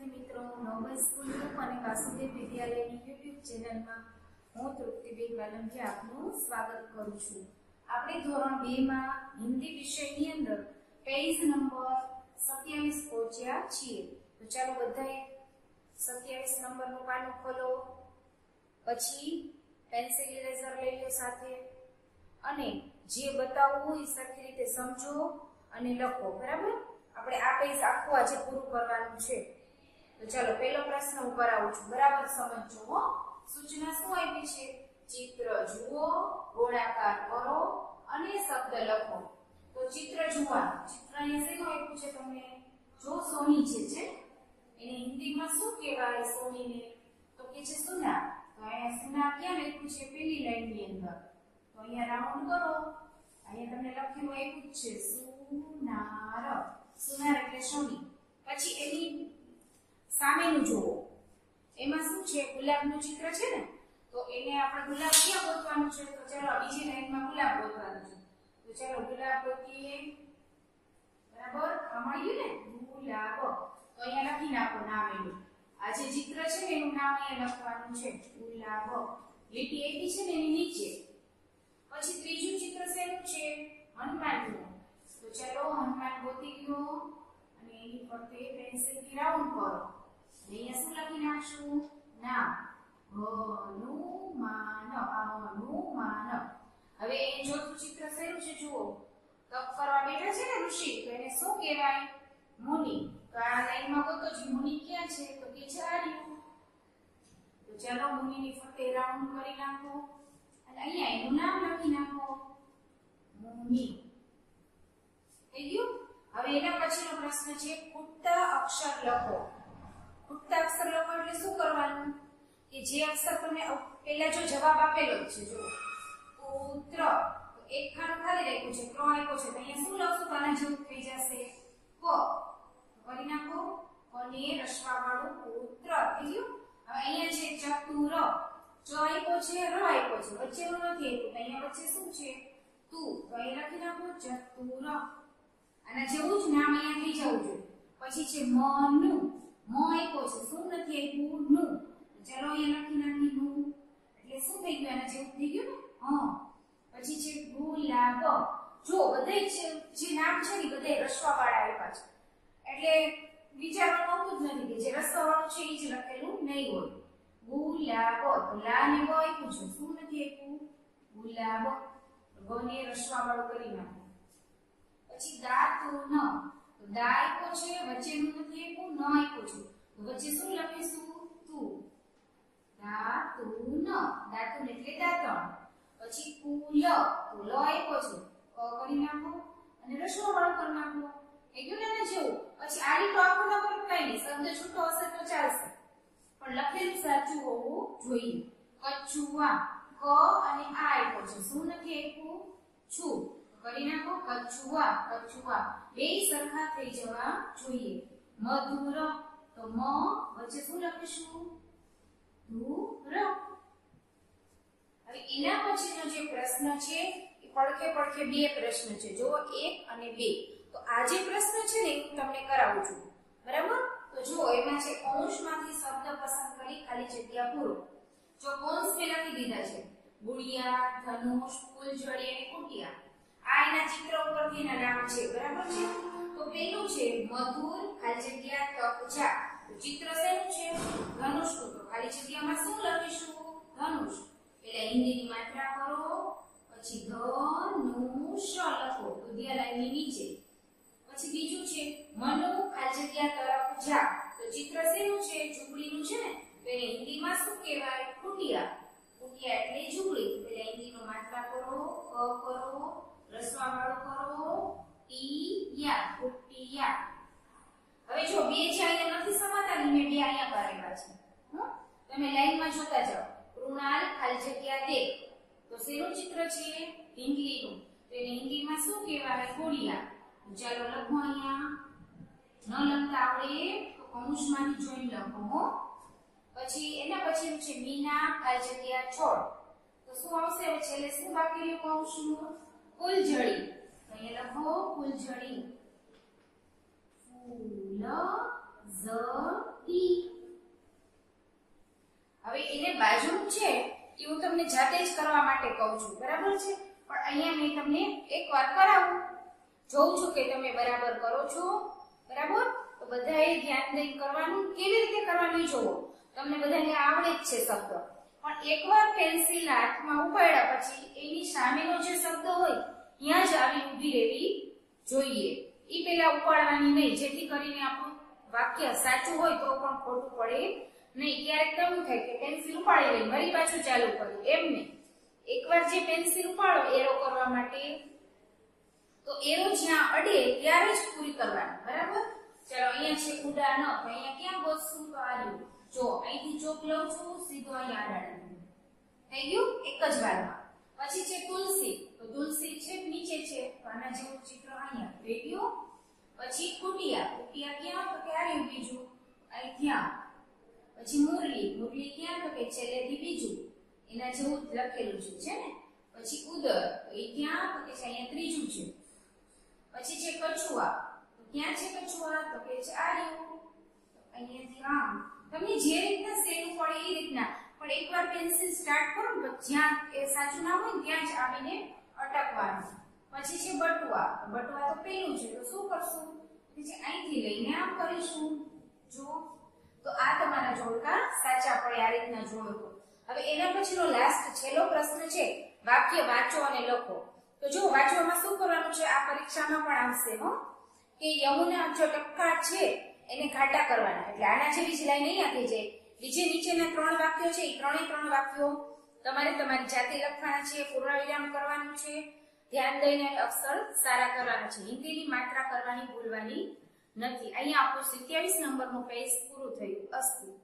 વિદ્યાર્થી મિત્રો, Nobel school group અને વાસુદેવ વિદ્યાલયની યુટ્યુબ ચેનલમાં હું તૃપ્તિબેન વાલંકી આપનું સ્વાગત કરું છું। આપણે ધોરણ 2 માં હિન્દી વિષયની અંદર પેજ નંબર 27 પહોંચ્યા છીએ। તો ચાલો બધાએ 27 નંબરનું પાનું ખોલો, પછી પેન્સિલ ઇરેઝર લઈ લો સાથે અને જે બતાવવું હોય સરખી રીતે સમજો અને લખો। બરાબર, આપણે આ પેજ આખું આજે પૂરું કરવાનું છે। તો ચાલો પહેલો પ્રશ્ન હું કરાવું છું, બરાબર સમજજો હો। સૂચના શું આપી છે? ચિત્ર જુઓ, ગોળાકાર કરો અને શબ્દ લખો। તો ચિત્ર જોવાનું, ચિત્ર અહીંયા શેનું આપ્યું છે તમને? જો સોની છે એને હિન્દીમાં શું કહેવાય સોનીને? તો કે છે સુના। તો અહીંયા સુના ક્યાં લખ્યું છે? પેલી લાઈનની અંદર। તો અહીંયા રાઉન્ડ કરો, અહીંયા તમને લખ્યું આપ્યું છે સુનાર। સુનાર એટલે સોની। પછી એની સામેનું જુઓ, એમાં શું છે? ગુલાબનું ચિત્ર છે ને, તો એને આપણે ગુલાબ ક્યાં ગોતવાનું છે? તો ચાલો બીજી લાઈનમાં ગુલાબ ગોતવાનું છે। તો ચાલો ગુલાબ ગોતીએ, બરાબર આ મળી ગયું ને ગુલાબ। તો અહીંયા લખી નાખો નામ એનું, આ જે ચિત્ર છે ને એનું નામ અહીંયા લખવાનું છે ગુલાબ। લીટી આપી છે ને એની નીચે। પછી ત્રીજું ચિત્ર શેનું છે? હનુમાનનું। તો ચાલો હનુમાન ગોતી ગયો અને એની ફરતે પેન્સિલથી રાઉન્ડ કરો અને અહીંયા શું લખી નાખશું? નામ હનુમાન। હવે એ ચોથું ચિત્ર શેનું છે? જુઓ, તપ કરવા બેઠા છે ને ઋષિ, તો એને શું કહેવાય? મુનિ। તો આ લાઈનમાં ગોતો જ મુનિ ક્યાં છે? તો કે છે આ રહ્યું। તો ચાલો મુનિની ફરતે રાઉન્ડ કરી નાખો અને અહીંયા એનું નામ લખી નાખો મુનિ। થઈ ગયું? હવે એના પછીનો પ્રશ્ન છે ખૂટતા અક્ષર લખો। ખૂટતા અક્ષર લખો એટલે શું કરવાનું? કે જે અક્ષર તમે પહેલા જો જવાબ આપેલો જ છે, જો પુત્ર, તો એક ખાનું ખાલી રાખ્યું છે, ક્ર આપ્યો છે, તો અહીંયા શું લખશું? તો આના જેવું થઈ જશે ક। કરી નાખો, કને રસવા વાળું પુત્ર। થઈ ગયું? હવે અહીંયા છે ચતુર, ચ આપ્યો છે, ર આપ્યો છે, વચ્ચે નું નથી આપ્યું, તો અહીંયા વચ્ચે શું છે? તું। તો અહીંયા લખી નાખો ચતુર। આના જેવું જ નામ અહીંયા થઈ જવું જોઈએ। પછી છે મનુ, મ આપ્યો છે, શું નથી આપ્યું? નું। ચલો અહીંયા લખી નાખી નું, એટલે શું થઈ ગયું? આના જેવું થઈ ગયું ને? હા। પછી છે ગુલાબ, જો બધે જે નામ છે ને બધે રસવા વાળા આપ્યા છે, એટલે વિચારવાનું હોતું જ નથી કે જે રસવા વાળું છે એ જ લખેલું નહીં હોય। ગુલાબ, તો લા ને બ આપ્યું છે, શું નથી આપ્યું? ગુલાબ। ગ ને રસવા વાળું કરી નાખો। પછી દાતુન, તો દા આપ્યો છે, વચ્ચેનું નથી આપ્યું, ન આપ્યો છે, તો વચ્ચે શું લખીશું? તું। દાતુન, દાતુન એટલે દાંતણ। પછી કુલ, તો લ આપ્યો છે, ક કરી નાખો અને રસવા વાળું કરી નાખો। થઈ ગયું ને જેવું? પછી આ રીતો આખો ન કરો કઈ નહીં, શબ્દ છૂટો હશે તો ચાલશે, પણ લખેલું સાચું હોવું જોઈએ। કચુઆ, ક અને આ આપ્યો છે, શું નથી આપ્યું? છું। કરી નાખો કચુઆ, કચુઆ બે સરખા થઈ જવા જોઈએ। મધુર, તો મ વચ્ચે શું લખીશું? ધુર। હવે એના પછીનો જે પ્રશ્ન છે એ પડખે પડખે બે પ્રશ્ન છે, જો 1 અને 2। તો આ જે પ્રશ્ન છે ને હું તમને કરાવું છું, બરાબર? તો જો એમાં છે કૌંસમાંથી શબ્દ પસંદ કરી ખાલી જગ્યા પૂરો। જો કૌંસ મેં લખી દીધા છે ગુડિયા, ધનુષ, ફૂલઝડી અને કુટિયા, આ એના ચિત્ર ઉપરથી એના નામ છે, બરાબર છે? તો પેલું છે મધુર ખાલી જગ્યા તપજા, તો ચિત્ર શેનું છે? ધનુષનું, તો ખાલી જગ્યામાં શું લખીશું? ધનુષ। એટલે હિન્દીની માત્રા કરો, પછી ધનુષ લખો દુધિયા લાઈનની નીચે। પછી બીજું છે મનુ ખાલી જગ્યા તરફ જા, તો ચિત્ર શેનું છે? ઝૂંપડીનું છે ને, તો એને હિન્દીમાં શું કહેવાય? કુટિયા। કુટિયા એટલે ઝૂંપડી। એટલે હિન્દીનો માત્રા કરો, ક કરો, રસવા વાળું કરો, ટીયા, કુટિયા। હવે જો બે છે અહીંયા નથી સમાતા, મેં બે અહીંયા કરેલા છે, તમે લાઈનમાં જોતા જાઓ। કૃણાલ ખાલી જગ્યા દેખ, તો શેનું ચિત્ર છે? ઢીંગલીનું, તો એને હિન્દીમાં શું કહેવાય? ઘોડિયા। ચાલો લખો, અહીંયા ન લખતા આવડે તો કૌંસમાંથી જોઈને લખો। પછી એના પછીનું છે મીના ખાલી જગ્યા છોડ, તો શું આવશે? હવે છેલ્લે શું બાકી રહ્યું કૌંસનું? ફૂલઝડી, તો અહીંયા લખો ફૂલઝડી। ફૂલ ઝડી, અહીંયા મેં તમને એકવાર કરાવું, જોઉં છું કે તમે બરાબર કરો છો. બરાબર? તો બધાએ ધ્યાન દઈને કરવાનું. કેવી રીતે કરવાનું જોવો. તમને બધાને આવડે જ છે શબ્દ, પણ એકવાર પેન્સિલ હાથમાં ઉપાડ્યા પછી એની સામેનો જે શબ્દ હોય ત્યાં જ આવી ઊભી રહેવી જોઈએ. ઈ પેલા ઉપાડવાની નહીં, જેથી કરીને આપણું વાક્ય સાચું હોય તો પણ ખોટું પડે નહીં. ક્યારેક કેવું થાય કે પેન્સિલ ઉપાડી લઈ વળી પાછું ચાલુ કર્યું, એમ નહીં. એકવાર જે પેન્સિલ ઉપાડો એરો કરવા માટે, તો એરો જ્યાં અડે ત્યારે જ પૂરી કરવાની. બરાબર? ચલો અહીંયા છે ઉડા ન, તો અહીંયા ક્યાં ગોતશું? તો આ રહ્યું. જો અહીંથી ચોક લઉં છું, સીધો અહીંયા અડાડી થઈ ગયું એક જ વારમાં. પછી છે તુલસી, તો તુલસી છે નીચે છે, તો આના જેવું ચિત્ર અહીંયા થઈ ગયું. પછી કુટિયા, કુટિયા ક્યાં? તો કે આવ્યું બીજું અહીં ત્યાં. પછી મુરલી, મુરલી ક્યાં? તો કે છેલ્લેથી બીજું એના જેવું લખેલું છે ને. પછી ઉદર, તો એ ક્યાં? તો કે અહીંયા ત્રીજું છે. પછી છે કછુઆ, તો ક્યાં છે કછુઆ? તો કે છે આ રહ્યું અહીંયાથી આમ. તમને જે રીતના સહેલું પડે એ રીતના, પણ એકવાર પેન્સિલ સ્ટાર્ટ કરો ને તો જ્યાં એ સાચું ના હોય ત્યાં જ આવીને અટકવાનું. પછી છે બટુઆ, બટુઆ તો પેલું છે, તો શું કરશું? કે અહીંથી લઈને આમ કરીશું. જો તો આ તમારા જોડકા સાચા પડે આ રીતના જોડો તો. હવે એના પછીનો લાસ્ટ છેલ્લો પ્રશ્ન છે વાક્ય વાંચો અને લખો. તો જો વાંચવામાં શું કરવાનું છે, આ પરીક્ષામાં પણ આવશે હો, કે યમુના જો ટપકા છે એને ઘાટા કરવાના. એટલે આના જેવી જ લાઈન અહીંયા થઈ જાય. બીજે નીચેના 3 વાક્યો છે, એ 3 વાક્યો તમારે તમારી જાતે લખવાના છે, પૂર્ણવિરામ કરવાનું છે, ધ્યાન દઈને અક્ષર સારા કરવાના છે. હિન્દીની માત્રા કરવાની ભૂલવાની નથી. અહીંયા આપણું 27 નંબરનું પેજ પૂરું થયું. અસ્તુ.